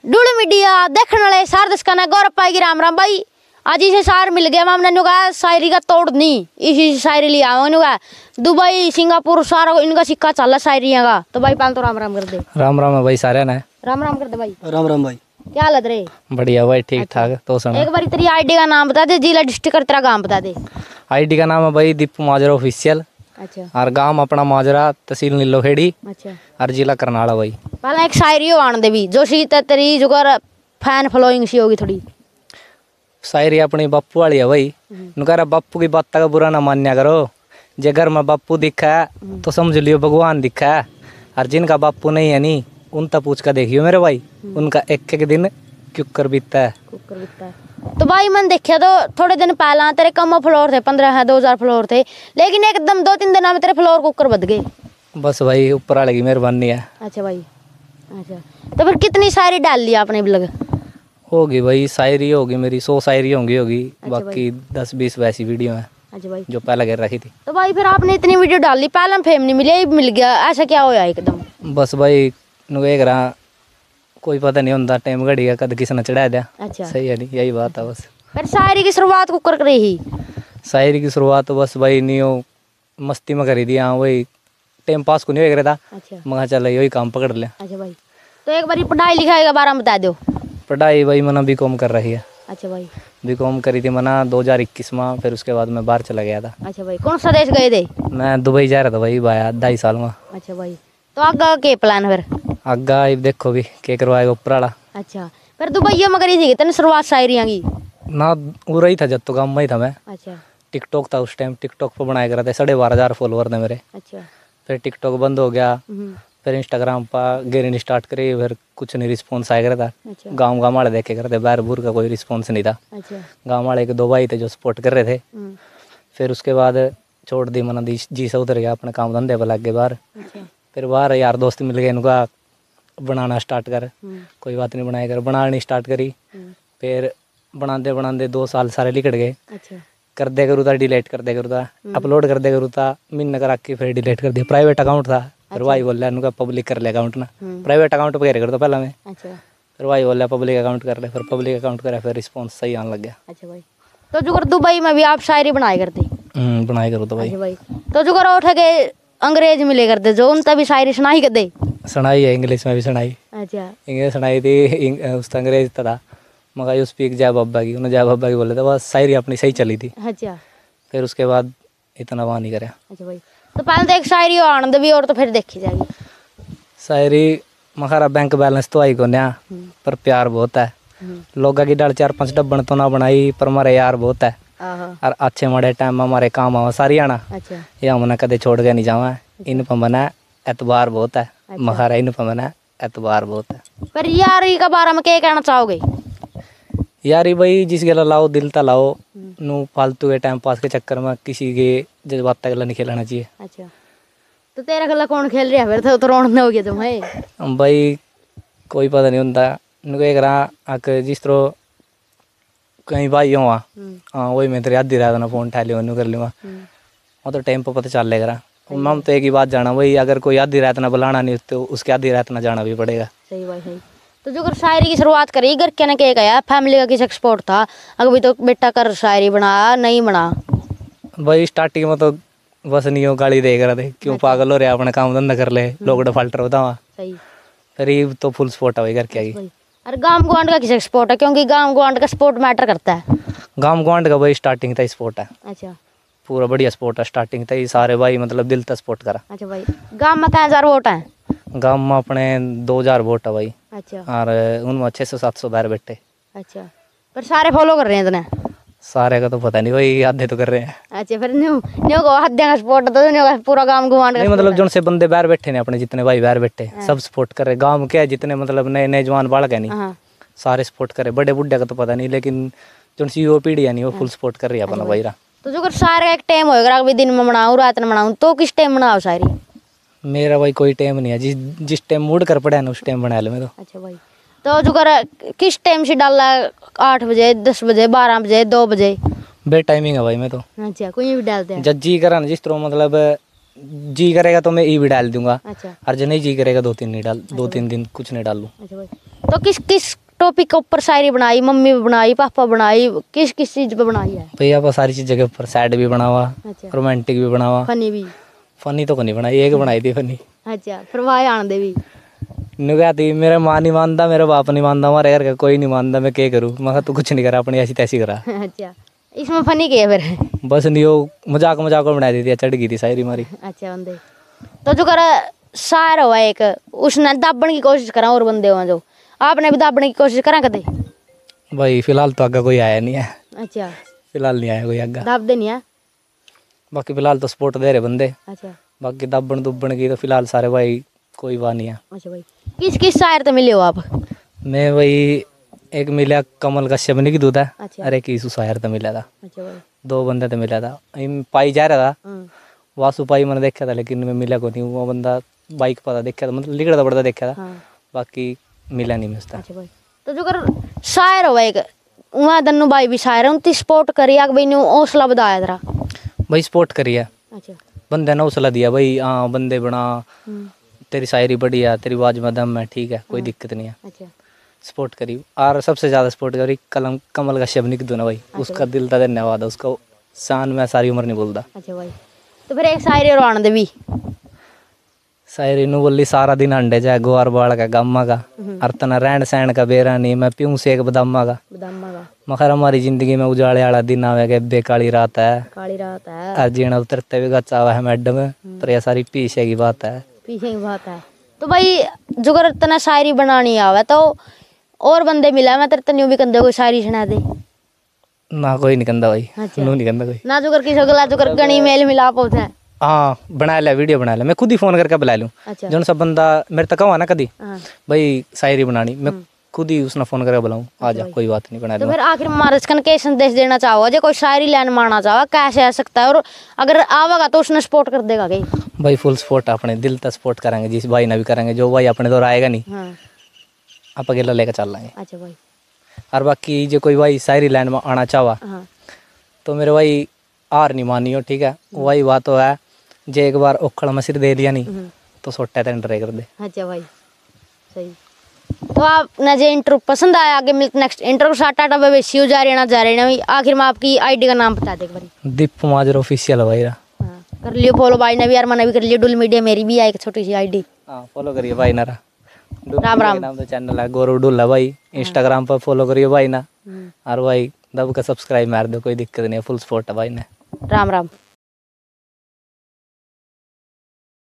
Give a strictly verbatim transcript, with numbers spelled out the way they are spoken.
डुल media देखने वाले सार दस्का ने गौरव पाएगी राम राम भाई। आज इसे सार मिल गया हमने नुका शायरी का तोड़ नहीं इसी शायरी लिया नुका दुबई सिंगापुर सारा इनका सिक्का चल शायरियां का। तो भाई पाल तो राम राम कर दे। राम राम है भाई सारे ने राम राम कर दे भाई। राम राम भाई। क्या हालत रे? बढ़िया भाई ठीक ठाक। तो सुन एक बार तेरी आईडी का नाम बता दे, जिला डिस्ट्रिक्ट और तेरा गांव बता दे। आईडी का नाम है भाई दीपू माजरा ऑफिशियल। अच्छा। और गांव अपना माजरा तहसील नीलोखेड़ी। अच्छा। और जिला करनाला भाई। पहले एक शायरी हो आन दे भी जो सी तेरी जो कर फैन फॉलोइंग सी होगी थोड़ी। शायरी अपनी बापू वाली है भाई। नुकारा बापू की बात का बुरा ना मान्या करो। जे घर में बापू दिखा है तो समझ लियो भगवान दिखा है। और जिनका बापू नहीं है नी उनका पूछ कर देखियो मेरे भाई, उनका एक एक दिन क्यों कर बीतता है। कुकर बीतता है। तो भाई मैंने देखा तो थोड़े दिन पहला तेरे कम फ्लोर थे, पंद्रह है दो हजार फ्लोर थे, लेकिन एकदम दो तीन दिन में तेरे फ्लोर कुकर बद गए। बस भाई ऊपर वाले की मेहरबानी है। अच्छा भाई। अच्छा तो फिर कितनी शायरी डाल ली आपने ब्लॉग? होगी भाई शायरी होगी मेरी सौ शायरी होंगी होगी। अच्छा बाकी दस बीस वैसी वीडियो है। अच्छा भाई। जो पहले कर रखी थी। तो भाई फिर आपने इतनी वीडियो डाल ली, पहला फेम नहीं मिले मिल गया, ऐसा क्या होया एकदम? बस भाई नु एक रहा कोई पता नहीं होता टाइम घड़ी का कद किसने चढ़ा दिया। अच्छा। सही है नहीं यही बात है बस। फिर शायरी की शुरुआत कुकर कर रही? शायरी की शुरुआत तो बस भाई नहीं हो मस्ती में करी थी। हाँ वही टाइम पास को नहीं हो रहा था। अच्छा। मगर चल यही काम पकड़ लिया। अच्छा भाई। तो एक बार पढ़ाई लिखाई के बारे में बता दो। पढ़ाई भाई मना बी कॉम कर रही है। अच्छा भाई। बी कॉम करी थी मना दो हजार इक्कीस में। फिर उसके बाद मैं बाहर चला गया था। अच्छा भाई। कौन सा देश गए थे? मैं दुबई जा रहा था भाई भाया ढाई साल में। अच्छा भाई। तो आगे के प्लान फिर? आगा देखो भी क्या करवाएगा ऊपर वाला। अच्छा फिर दुबई में करी थी तेने शुरुआत शायरियाँ की? ना उरा ही था जब तो गाँव में ही था मैं। अच्छा। टिकटॉक था उस टाइम, टिकटॉक पर बनाया करा थे, साढ़े बारह हजार फॉलोअर थे मेरे। अच्छा। फिर टिकटॉक बंद हो गया। फिर इंस्टाग्राम पर गेरिंग स्टार्ट करी। फिर कुछ नहीं रिस्पॉन्स आया करा था। अच्छा। गाँव गाँव वाले देखे करते, बाहर बूर का कोई रिस्पॉन्स नहीं था। अच्छा। गाँव वाले के दो भाई थे जो सपोर्ट कर रहे थे। फिर उसके बाद छोड़ दी मना दी जी से उतर गया अपने काम धंधे पर लग गए बाहर। अच्छा। फिर बाहर यार दोस्त मिल गए, इनका बनाना स्टार्ट कर। कोई बात नहीं बनाया कर, बनानी स्टार्ट करी। फिर बनाते बनाते दो साल सारे निकट गए। अच्छा। कर दे करूँ था डिलीट कर दे करूँ था, अपलोड कर दे करूँ था, मिन करा के फिर डिलीट कर दिया। प्राइवेट अकाउंट था। फिर भाई बोल रहा उनका पब्लिक कर ले अकाउंट ना। प्राइवेट अकाउंट पर कर दो पहला मैं। अच्छा। फिर भाई बोल रहा पब्लिक अकाउंट कर ले। फिर पब्लिक अकाउंट करे फिर रिस्पॉन्स सही आने लग गया। अच्छा भाई। तो जो कर दुबई में भी आप शायरी बनाए करते? हम्म बनाई करूँ तो भाई। अच्छा भाई। तो जो कर उठ के अंग्रेज मिले करते जो उन तभी शायरी सुनाई करते? सुनाई है, इंग्लिश में भी सुनाई। अच्छा। इंग्लिश सुनाई थी, उस अंग्रेज था मगर यू स्पीक जय बाबा की, उन्होंने जय बाबा की बोले थे, बस शायरी अपनी सही चली थी। अच्छा। फिर उसके बाद इतना वहाँ नहीं कराया। अच्छा भाई। तो पहले तो एक शायरी हो आनंद भी और तो फिर देखी जाएगी शायरी मखारा बैंक बैलेंस तो आई को नया पर प्यार बहुत है। लोगों की डाल चार पांच डब्बन तो ना बनाई पर हमारे यार बहुत है। और अच्छे माड़े टाइम हमारे काम आवा सारी आना। अच्छा। या मैंने कदे छोड़ के नहीं जावा। इन पर मना एतबार बहुत है। मखारा इन पर मना एतबार बहुत है। पर यारी का बारे में क्या कहना चाहोगे? यारी भाई जिस गला लाओ दिल ता लाओ नू फालतू के टाइम पास के चक्कर में किसी के जज्बात तक नहीं खेलना चाहिए। अच्छा। तो तेरा गला कौन खेल रहा है फिर? तो, तो रोन हो गया तुम्हें भाई कोई पता नहीं होता। इनको एक रहा आक जिस तरह कहीं भाई हो हाँ वही मैं तेरे आधी रात ना फोन उठा लियो कर लूँगा वो तो टाइम पर पता चल लेगा। हम तो एक ही बात जाना भाई, अगर कोई आधी रात ना बुलाना नहीं तो उसके आधी रात ना जाना भी पड़ेगा। सही भाई सही। तो जो कर शायरी की शुरुआत करी घर के ने क्या कहा? फैमिली का किस एक्सपोर्ट था अभी तो बेटा कर शायरी बना नहीं बना? भाई स्टार्टिंग में तो बस नहीं हो गाली दे रहे थे क्यों पागल हो रहे अपने काम धंधा कर ले लोग डिफाल्टर होता वहाँ। सही। फिर ये तो फुल सपोर्ट है भाई घर के आगे। अरे गांव गुआंड का किस एक्सपोर्ट है? क्योंकि गांव गुआंड का स्पोर्ट मैटर करता है। गांव गुआंड का भाई स्टार्टिंग था स्पोर्ट है। अच्छा। पूरा बढ़िया स्पोर्ट है स्टार्टिंग था, सारे भाई मतलब दिल तक सपोर्ट करा। अच्छा भाई। गांव में क्या हजार वोट है? गांव में अपने दो हजार वोट है भाई। अच्छा। और उनमें छः सौ सात सौ बाहर बैठे। अच्छा। पर सारे फॉलो कर रहे हैं इतने? सारे का तो पता नहीं भाई, आधे तो कर रहे हैं। अच्छा। फिर न्यू न्यू को आधे का सपोर्ट तो न्यू का पूरा गांव गुआंड का नहीं मतलब जो से बंदे बाहर बैठे ने अपने जितने भाई बाहर बैठे सब सपोर्ट कर रहे। गाँव के जितने मतलब नए नए जवान बालक है नहीं सारे सपोर्ट करे। बड़े बुढ़े का तो पता नहीं लेकिन जो सी वो पीढ़ी है नहीं वो फुल सपोर्ट कर रही है अपना भाई। तो जो कर सारे एक टाइम होएगा अभी दिन में बनाऊँ रात में बनाऊँ तो किस टाइम बनाओ शायरी? मेरा भाई कोई टाइम नहीं है, जिस जिस टाइम मूड कर पड़ा है ना उस टाइम बना लो मैं तो। अच्छा भाई। तो जो कर किस टाइम से डाला? आठ बजे दस बजे बारह बजे दो बजे? बे टाइमिंग है भाई मैं तो। अच्छा। कोई भी डालते हैं? जब जी करा ना जिस तरह मतलब जी करेगा तो मैं ई भी डाल दूंगा। अच्छा। और जो नहीं जी करेगा दो तीन नहीं डाल दो तीन दिन कुछ नहीं डाल लूँ। अच्छा भाई। तो किस किस टॉपिक के ऊपर शायरी बनाई? मम्मी पे बनाई, पापा बनाई, किस किस चीज पे बनाई है? भैया आप सारी चीज़ों के ऊपर सैड भी बना हुआ, अच्छा। रोमांटिक भी बना हुआ। फनी भी? फनी तो को नहीं बनाई, एक बनाई थी फनी। अच्छा, फिर वाह आन दे भी? नु क्या थी, मेरा माँ नहीं मानता, मेरा बाप नहीं मानता, हमारे घर का कोई नहीं मानता, मैं क्या करूँ? मैं कहा तू कुछ नहीं करा, अपनी ऐसी तैसी करा। अच्छा, इसमें फनी क्या है फिर? बस नहीं वो मजाक मजाक में बना दी थी, चढ़ गई थी शायरी हमारी। अच्छा बंदे तो जो कर शायर हुआ एक, उसने दाबने की कोशिश करा और बंदे हुआ जो, आपने भी दाबने की कोशिश करा कदे? भाई फिलहाल तो आगे कोई आया नहीं है। अच्छा, फिलहाल नहीं आया कोई आगे। दाब दे नहीं है? बाकी फिलहाल तो सपोर्ट दे रहे बंदे। अच्छा। बाकी दाबन दुबन की तो फिलहाल सारे भाई कोई बात नहीं है। अच्छा भाई, किस किस शायर तो मिले हो आप? मैं भाई एक मिला कमल कश्यप नहीं की दूध है। अच्छा। अरे की शायर तो मिला था। अच्छा भाई। दो बंदे तो मिला था, इन पाई जा रहा था, हम्म। वासु पाई मैंने देखा था, लेकिन मैं मिला को नहीं। वो बंदा बाइक पता देखा था, मतलब लिखड़ा पड़ता देखा था। हाँ। बाकी मिला नहीं मिलता। अच्छा भाई, तो जो कर शायर हुआ एक, वहाँ दन्नू भाई भी शायर है, उनकी सपोर्ट करी आग भाई ने हौसला बताया जरा? भाई सपोर्ट करिए, अच्छा। बंदे ने हौसला दिया भाई, हाँ बंदे बना, हम्म। तेरी शायरी बढ़िया, तेरी आवाज में दम है, ठीक है, कोई दिक्कत नहीं है। अच्छा। सपोर्ट करी, और सबसे ज़्यादा सपोर्ट करी कलम कमल का शब्द निक दूना भाई, उसका दिल का धन्यवाद है, उसका शान में सारी उम्र नहीं बोलता। अच्छा भाई, तो फिर एक शायरी और आन दे भी? शायरी नु बोली सारा दिन अंडे जाए गोवार बाल का गम्मा का, अर्तना रहन सहन का बेरा नहीं, मैं पीऊँ से एक बदामा का। बदामा का? मखर हमारी जिंदगी में उजाले वाला दिन आवे गए, बेकाली रात है, काली रात है, और जीना उतरते हुए गच्चा हुआ है मैडम, पर यह सारी पीछे की बात है। पीछे की बात है। तो भाई जो कर तना शायरी बनानी आवे तो और बंदे मिला, मैं तेरे तन्यू भी कंदे कोई शायरी सुना दे? ना कोई नहीं कंदा भाई। अच्छा। नू नहीं कंदा कोई ना जो कर किसी गला जो कर गणी मेल मिलाप होता है? हाँ बना लिया, वीडियो बना लिया, मैं खुद ही फोन करके बुला लूँ। अच्छा। जो सब बंदा मेरे तक हुआ ना कभी हाँ। भाई शायरी बनानी, मैं खुद ही उसने फोन करके बुलाऊँ, आ जा, कोई बात नहीं, बना तो लूँ। फिर आखिर मार्च कन के संदेश देना चाहोगे, जो कोई शायरी लाइन मारना चाहो कैसे आ सकता है, और अगर आवेगा तो उसने सपोर्ट कर देगा कहीं? भाई फुल सपोर्ट, अपने दिल तक सपोर्ट करेंगे, जिस भाई ने भी करेंगे, जो भाई अपने दौर आएगा नहीं हाँ। आप अकेला लेकर चल लाएंगे। अच्छा भाई। और बाकी जो कोई भाई शायरी लाइन में आना चाहवा हाँ। तो मेरे भाई हार नहीं मानी हो, ठीक है, वही बात तो है, जे एक बार ओखड़ में सिर दे लिया नहीं तो सोटा तेन डरे कर दे। अच्छा भाई, सही। तो आपने जो इंटरव्यू पसंद आया, आगे मिलते नेक्स्ट इंटरव्यू साथ टाटा बाय सी यू जा रहे ना जा रहे ना। आखिर में आपकी आईडी का नाम बता दे एक बार? दीप माजर ऑफिशियल भाई रा। हाँ, कर लियो फॉलो भाई ने भी, यार मैंने भी कर लियो। डुल मीडिया मेरी भी है एक छोटी सी आईडी। हाँ फॉलो करिए भाई ना। राम राम। नाम तो चैनल है गौरव डुल है भाई, इंस्टाग्राम पर फॉलो करिए भाई ना, और भाई दब का सब्सक्राइब मार दो, कोई दिक्कत नहीं है, फुल सपोर्ट है भाई ने। राम राम।